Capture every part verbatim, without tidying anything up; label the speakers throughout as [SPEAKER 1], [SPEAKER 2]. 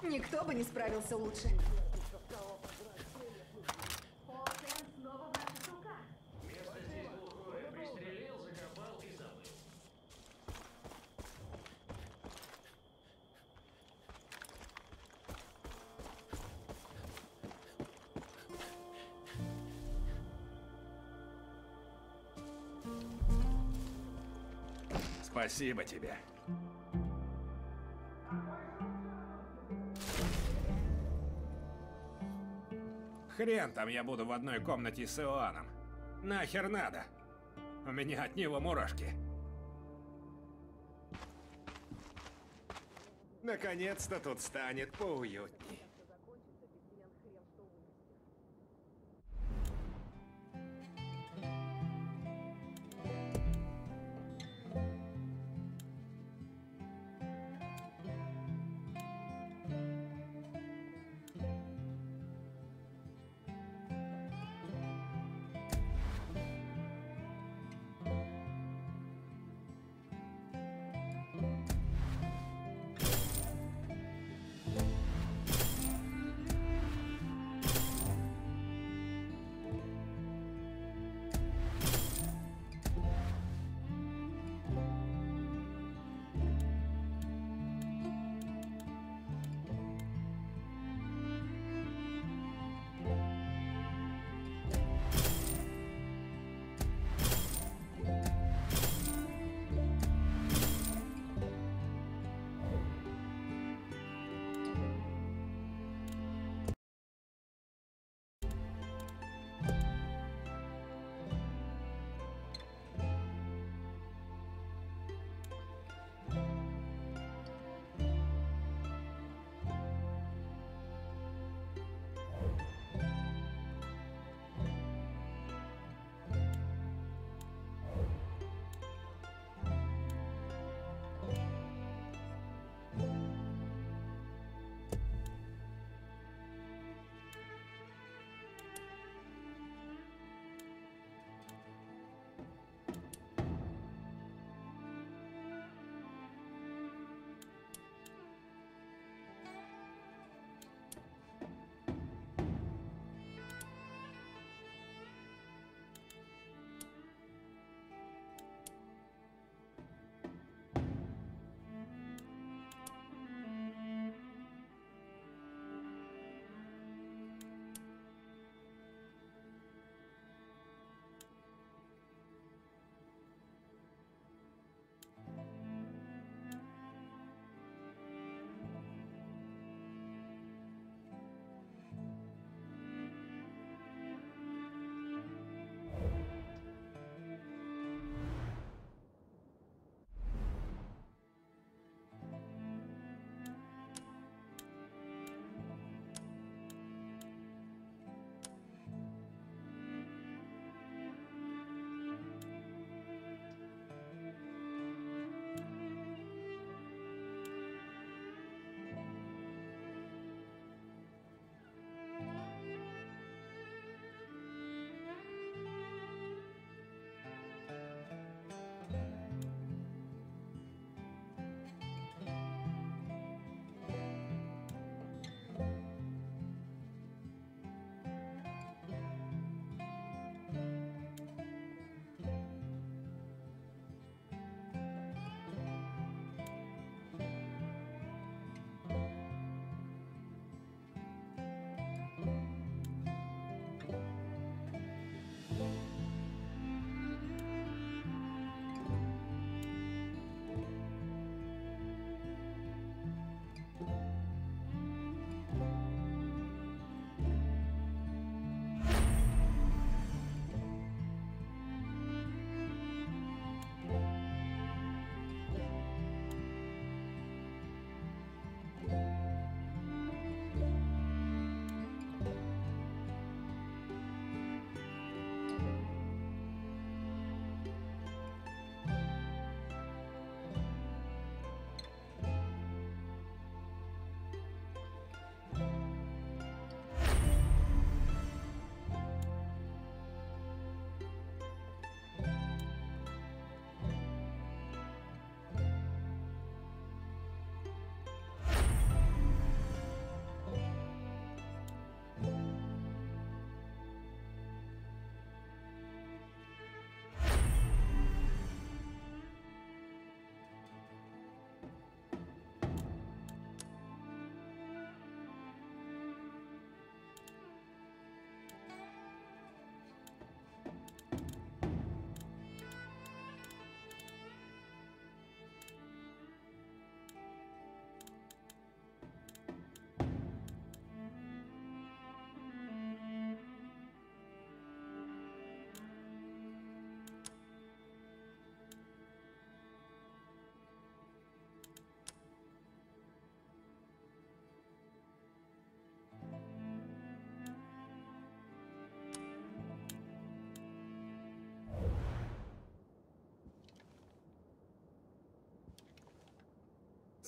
[SPEAKER 1] Никто бы не справился лучше.
[SPEAKER 2] Место здесь глухое. Пристрелил, закопал и забыл.
[SPEAKER 3] Спасибо тебе. Хрен там я буду в одной комнате с Иоанном. Нахер надо. У меня от него мурашки.
[SPEAKER 4] Наконец-то тут станет поуютней.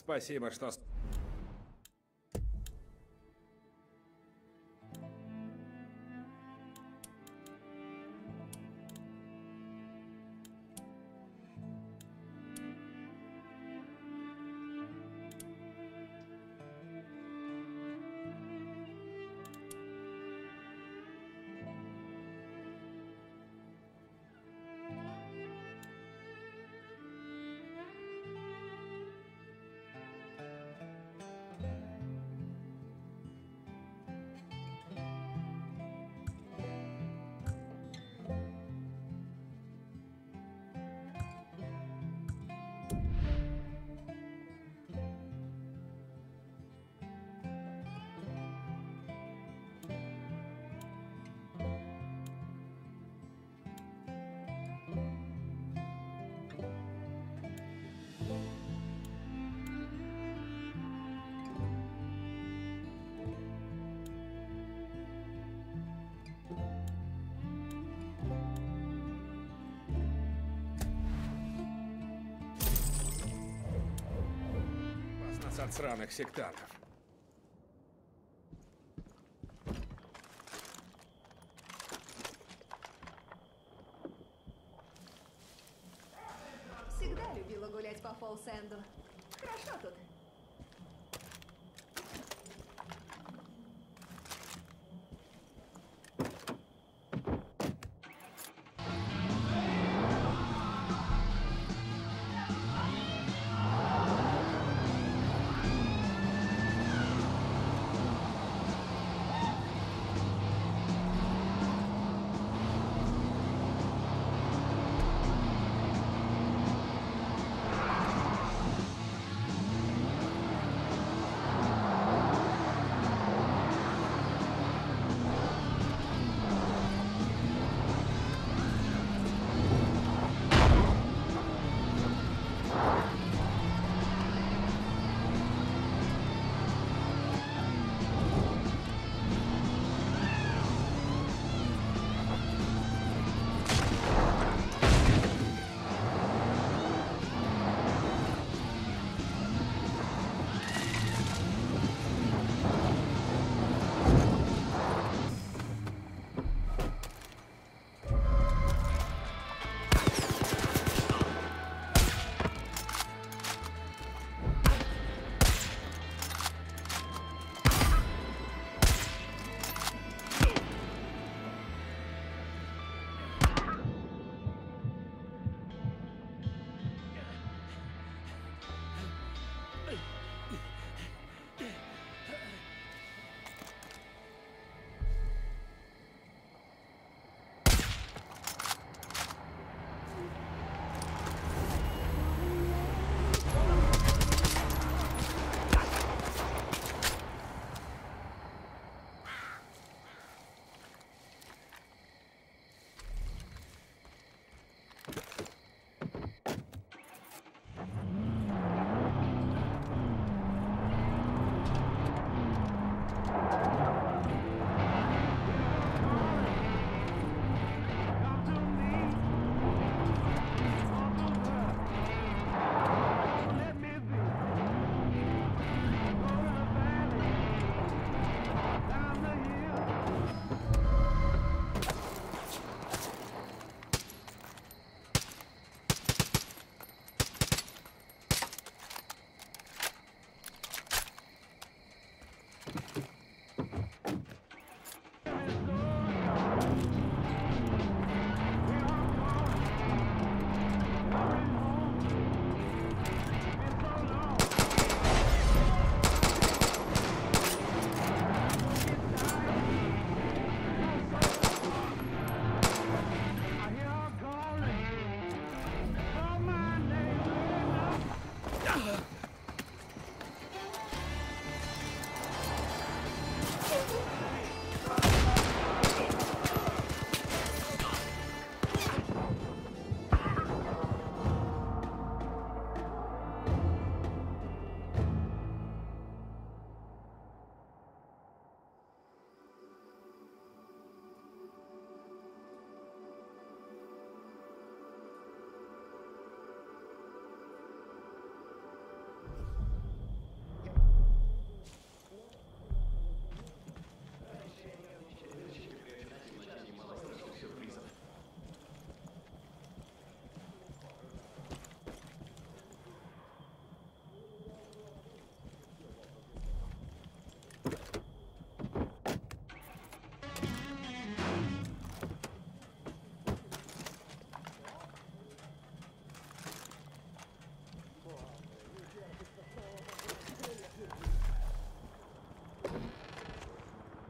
[SPEAKER 3] Спасибо, что... с- Вас нас от сраных сектантов.
[SPEAKER 1] Всегда любила гулять по Фолл-Сэнду. Хорошо тут.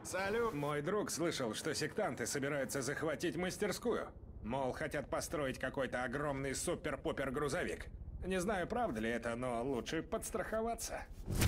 [SPEAKER 4] Салют.
[SPEAKER 3] Мой друг слышал, что сектанты собираются захватить мастерскую. Мол, хотят построить какой-то огромный супер-пупер грузовик. Не знаю, правда ли это, но лучше подстраховаться.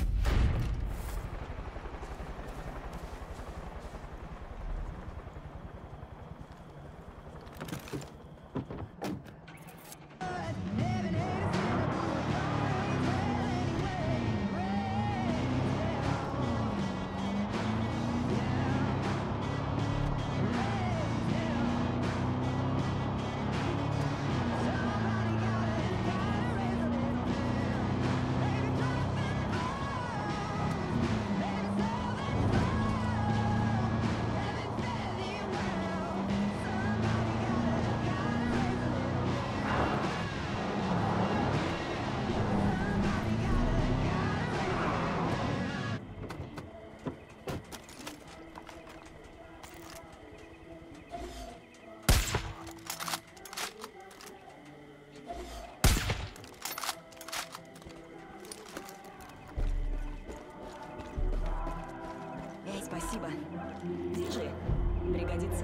[SPEAKER 5] Эй, спасибо. Держи. Пригодится.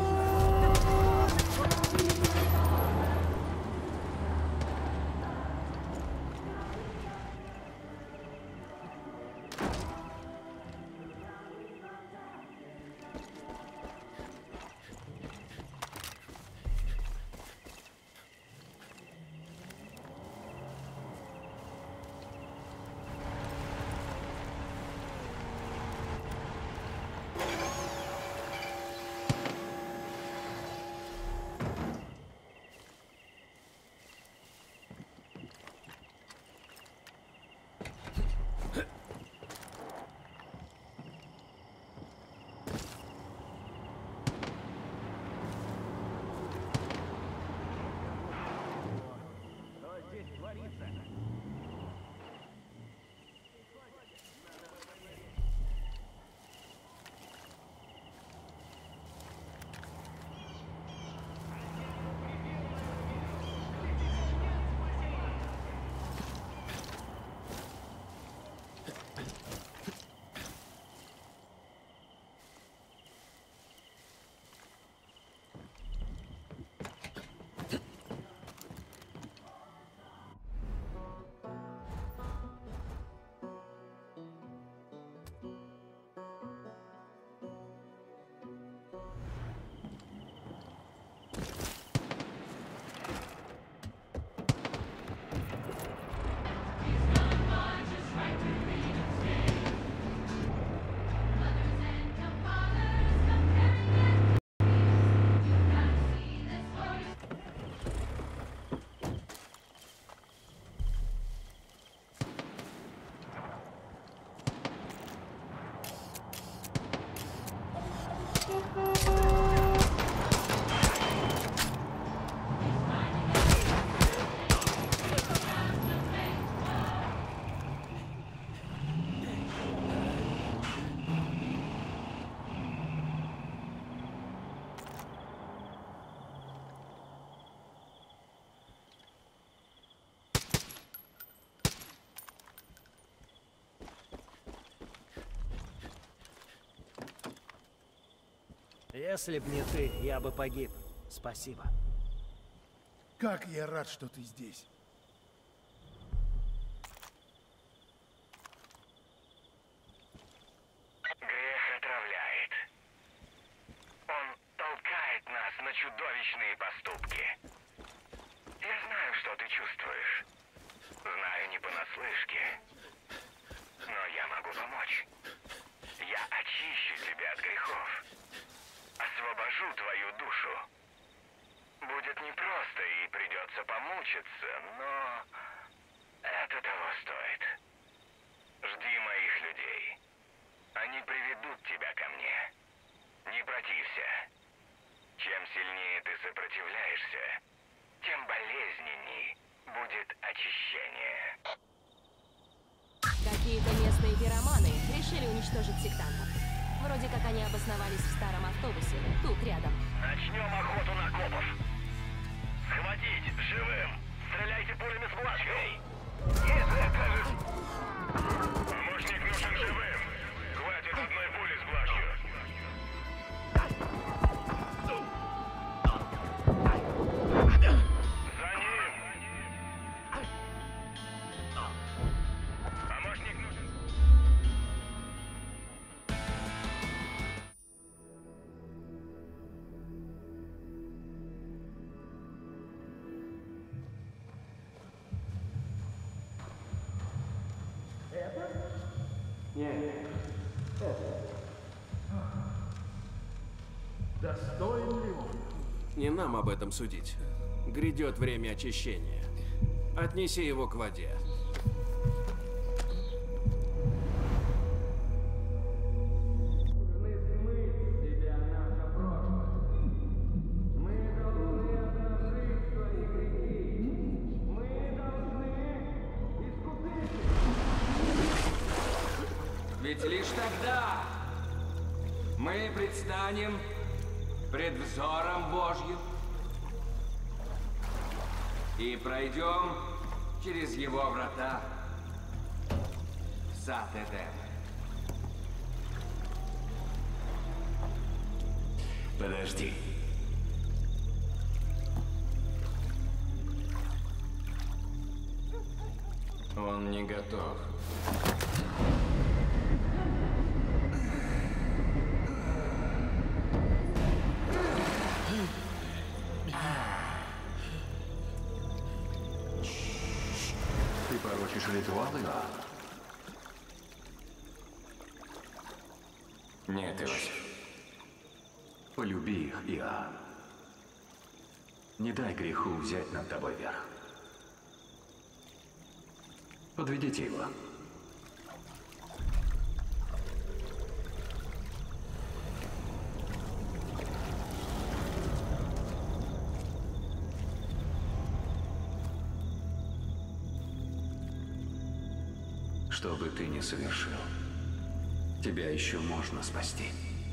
[SPEAKER 6] Если б не ты, я бы погиб. Спасибо.
[SPEAKER 7] Как я рад, что ты здесь.
[SPEAKER 8] Грех отравляет. Он толкает нас на чудовищные поступки. Я знаю, что ты чувствуешь. Знаю не понаслышке. Но я могу помочь. Я очищу тебя от грехов. Освобожу твою душу. Будет непросто и придется помучиться, но это того стоит. Жди моих людей. Они приведут тебя ко мне. Не протився. Чем сильнее ты сопротивляешься, тем болезненней будет очищение.
[SPEAKER 5] Какие-то местные пироманы решили уничтожить сектантов. Вроде как они обосновались в старом автобусе, тут рядом.
[SPEAKER 8] Начнем охоту на копов. Схватить живым. Стреляйте пулями с блачкой. Если окажется... Помощник нужен живым. Хватит одной пули с блачью.
[SPEAKER 9] Не нам об этом судить. Грядет время очищения. Отнеси его к воде.
[SPEAKER 10] Ведь лишь тогда мы предстанем пред взором Божьим и пройдем через его врата в сад Эдем.
[SPEAKER 8] Подожди.
[SPEAKER 10] Он не готов.
[SPEAKER 8] Ты порочишь ритуалы, да?
[SPEAKER 10] Нет, Иосиф.
[SPEAKER 8] Полюби их, Иоанн. Не дай греху взять над тобой верх. Подведите его. Что бы ты ни совершил, тебя еще можно спасти.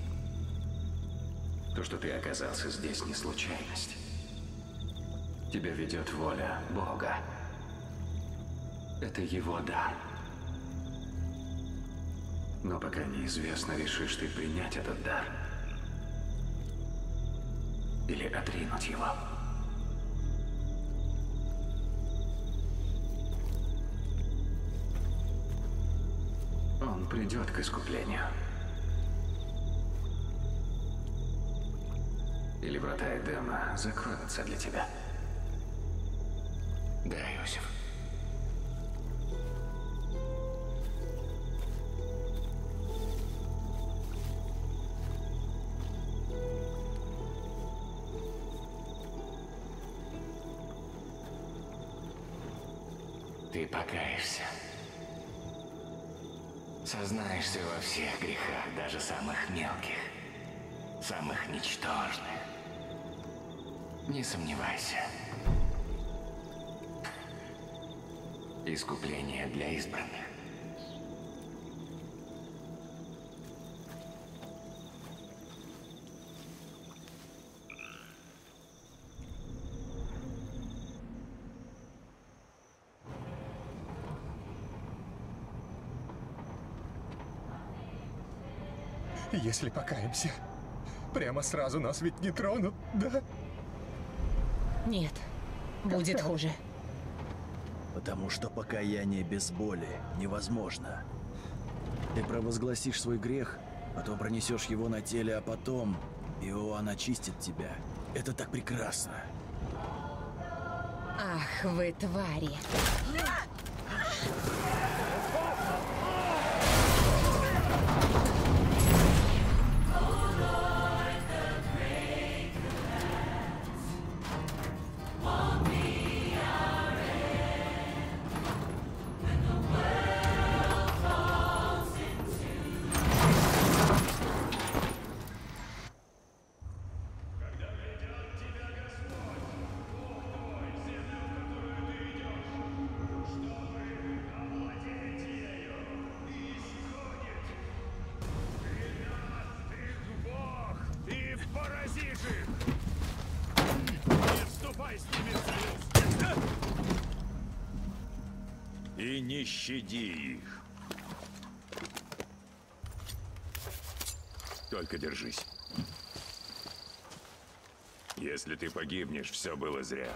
[SPEAKER 8] То, что ты оказался здесь, не случайность. Тебя ведет воля Бога. Это его дар. Но пока неизвестно, решишь ты принять этот дар или отринуть его. Он придет к искуплению. Или врата Эдема закроются для тебя.
[SPEAKER 10] Да, Иосиф. Ты покаешься. Сознаешься во всех грехах, даже самых мелких, самых ничтожных. Не сомневайся. Искупление для избранных.
[SPEAKER 11] Если покаемся, прямо сразу нас ведь не тронут, да?
[SPEAKER 12] Нет, будет хуже.
[SPEAKER 6] Потому что покаяние без боли невозможно. Ты провозгласишь свой грех, потом пронесешь его на теле, а потом Иоанн очистит тебя. Это так прекрасно.
[SPEAKER 12] Ах, вы твари.
[SPEAKER 4] И не щади их. Только держись. Если ты погибнешь, все было зря.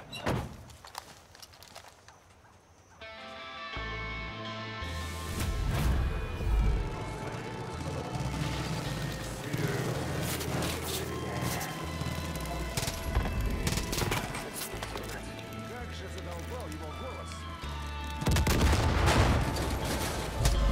[SPEAKER 3] Как же задолбал его голос.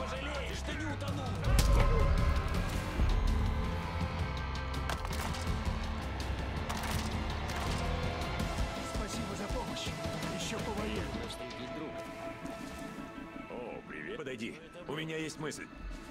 [SPEAKER 13] пожалеешь, что не утонул.
[SPEAKER 7] Спасибо за помощь. Еще повоенный.
[SPEAKER 4] О, привет. Подойди. У меня есть мысль.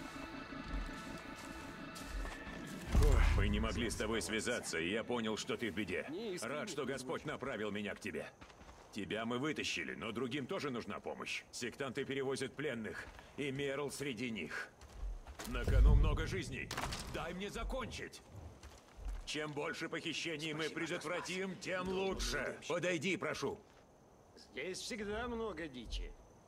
[SPEAKER 4] Мы не могли с тобой связаться, и я понял, что ты в беде. Рад, что Господь направил меня к тебе. Тебя мы вытащили, но другим тоже нужна помощь. Сектанты перевозят пленных, и Мерл среди них. На кону много жизней. Дай мне закончить. Чем больше похищений мы предотвратим, тем лучше. Подойди, прошу.
[SPEAKER 13] Здесь всегда много дичи.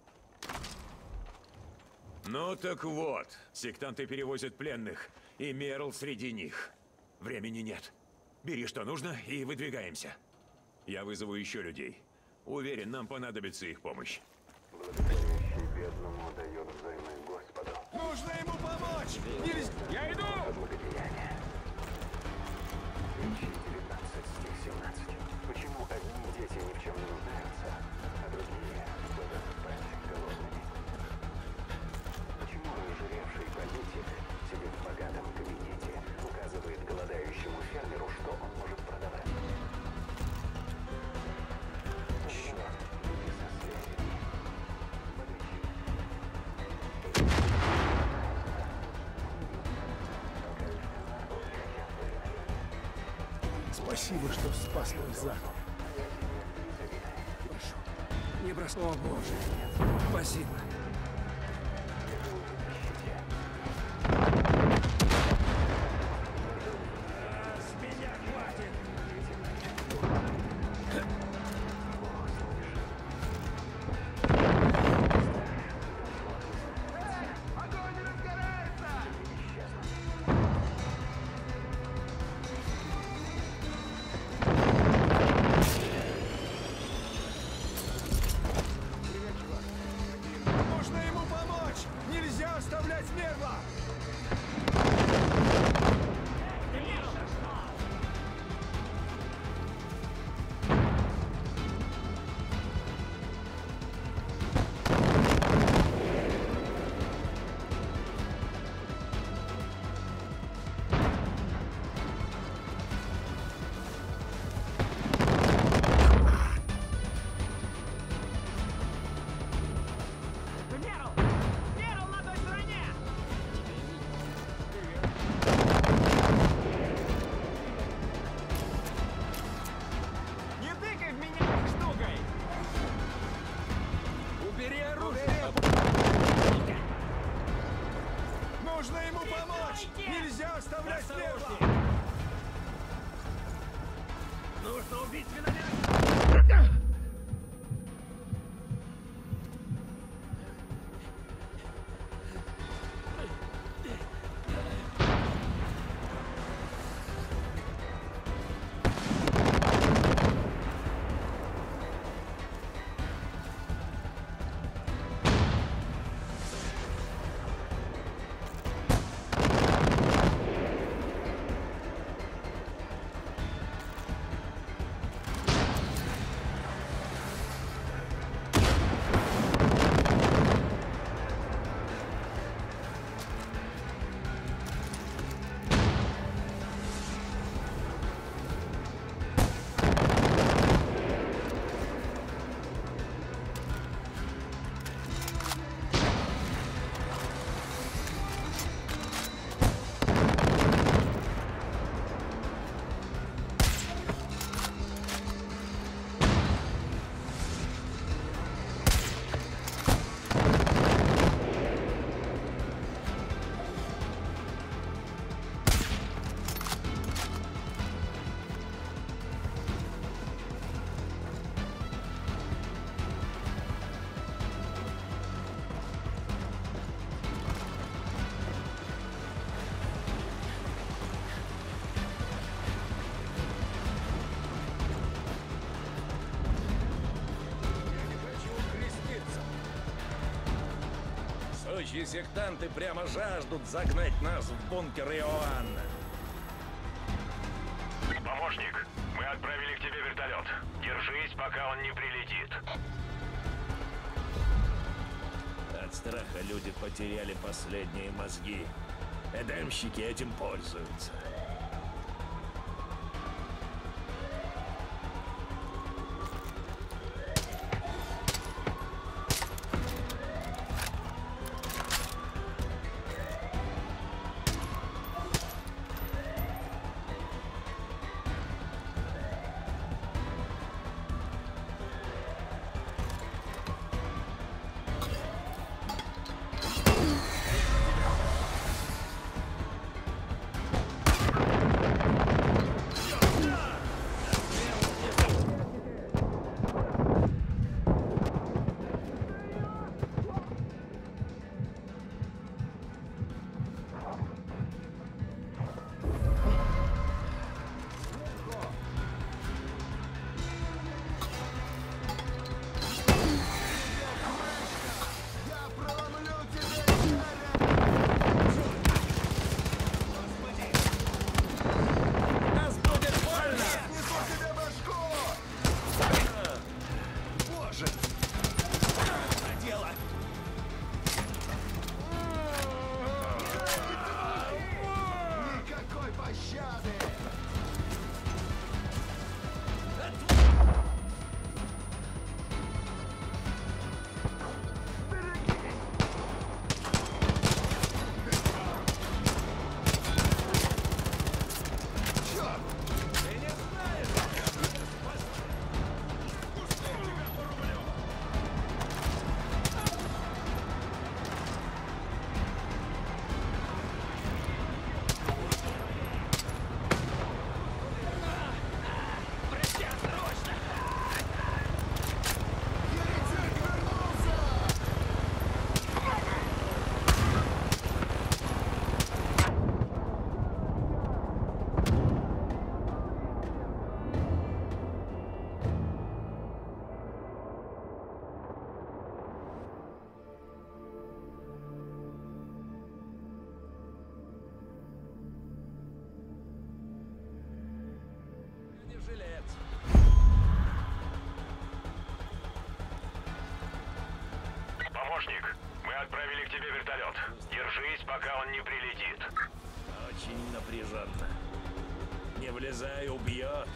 [SPEAKER 4] Ну так вот, сектанты перевозят пленных, и Мерл среди них. Времени нет. Бери, что нужно, и выдвигаемся. Я вызову еще людей. Уверен, нам понадобится их помощь.
[SPEAKER 14] Благословящий бедному дает взаймы Господу.
[SPEAKER 7] Нужно ему помочь! Нельзя... Я иду!
[SPEAKER 14] Благодеяние. Римляне девятнадцать, стих семнадцать. Почему одни дети ни в чем не нуждаются, а другие будут спать голодными? Почему разжиревший политик, сидит в богатом кабинете, указывает голодающему фермеру, что он может продавать? Черт, люди со связями.
[SPEAKER 7] Спасибо, что спас мой зад.
[SPEAKER 13] Прошу, не бросай. О, Боже. Спасибо.
[SPEAKER 7] Нужно ему помочь! Нельзя оставлять Мерла! Нужно ему помочь! Нельзя оставлять Мерла!
[SPEAKER 13] Нужно убить виновника!
[SPEAKER 15] Сущие сектанты прямо жаждут загнать нас в бункер Иоанна.
[SPEAKER 4] Помощник, мы отправили к тебе вертолет. Держись, пока он не прилетит.
[SPEAKER 15] страха люди потеряли последние мозги. Эдемщики этим пользуются.
[SPEAKER 16] Помощник, мы отправили к тебе вертолет. Держись, пока он не прилетит.
[SPEAKER 15] Очень напряженно. Не влезай, убьет.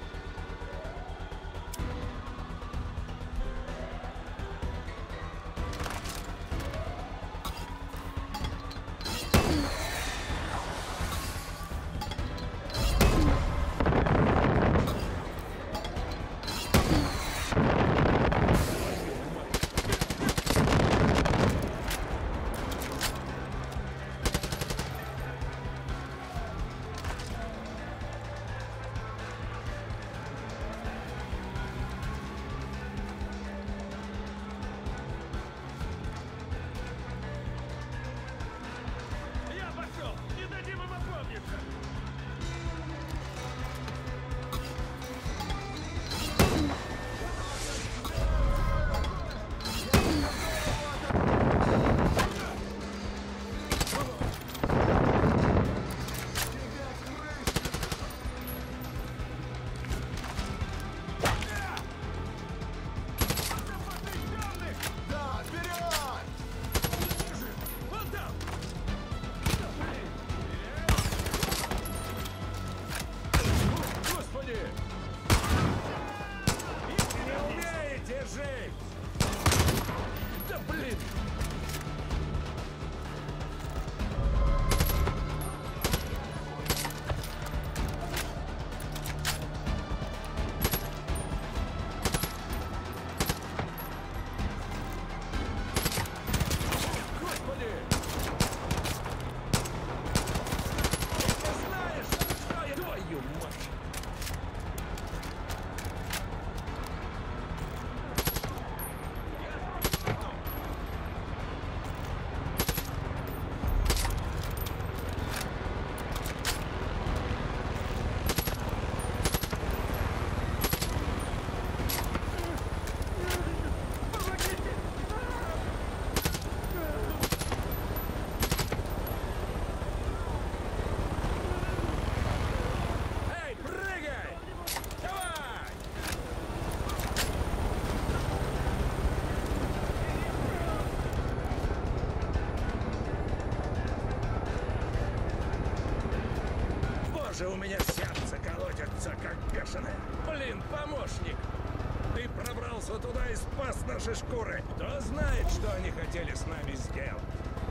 [SPEAKER 15] Уже у меня сердце колотится, как бешеное. Блин, помощник! Ты пробрался туда и спас наши шкуры. Кто знает, что они хотели с нами сделать?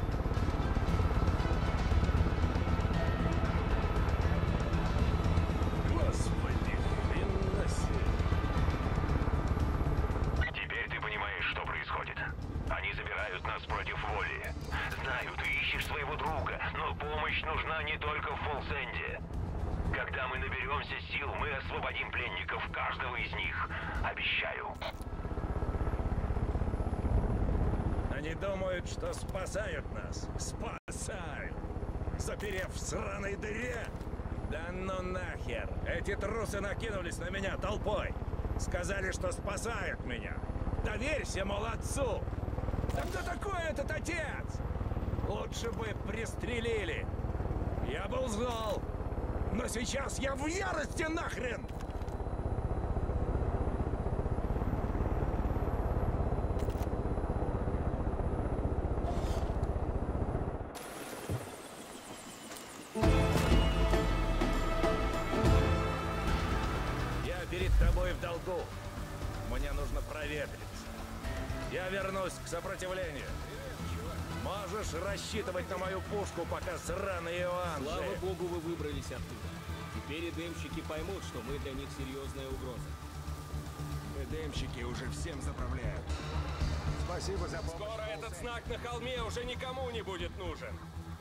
[SPEAKER 15] Господи, хрена себе.
[SPEAKER 16] Теперь ты понимаешь, что происходит. Они забирают нас против воли. Знаю, ты ищешь своего друга, но помощь нужна не только в Фолсенде. Когда мы наберемся сил, мы освободим пленников, каждого из них. Обещаю.
[SPEAKER 15] Они думают, что спасают нас. Спасают! Заперев в сраной дыре? Да ну нахер! Эти трусы накинулись на меня толпой. Сказали, что спасают меня. Доверься, мол, отцу. Да кто такой этот отец? Лучше бы пристрелили. Я был зол. Но сейчас я в ярости нахрен! Я перед тобой в долгу. Мне нужно проветриться. Я вернусь к сопротивлению. Можешь рассчитывать на мою пушку, пока сраный Иоанн
[SPEAKER 17] Слава
[SPEAKER 15] жив.
[SPEAKER 17] богу, вы выбрались оттуда. Теперь эдемщики поймут, что мы для них серьезная угроза.
[SPEAKER 3] Эдемщики уже всем заправляют. Спасибо за помощь.
[SPEAKER 17] Скоро этот знак на холме уже никому не будет нужен.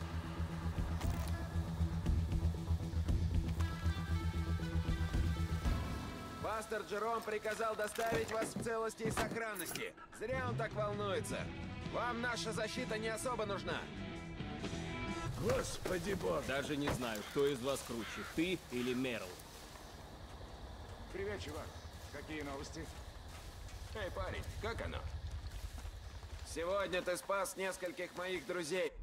[SPEAKER 9] Пастор Джером приказал доставить вас в целости и сохранности. Зря он так волнуется. Вам наша защита не особо нужна.
[SPEAKER 15] Господи бог!
[SPEAKER 17] Даже не знаю, кто из вас круче, ты или Мерл.
[SPEAKER 3] Привет, чувак. Какие новости?
[SPEAKER 9] Эй, парень, как оно? Сегодня ты спас нескольких моих друзей.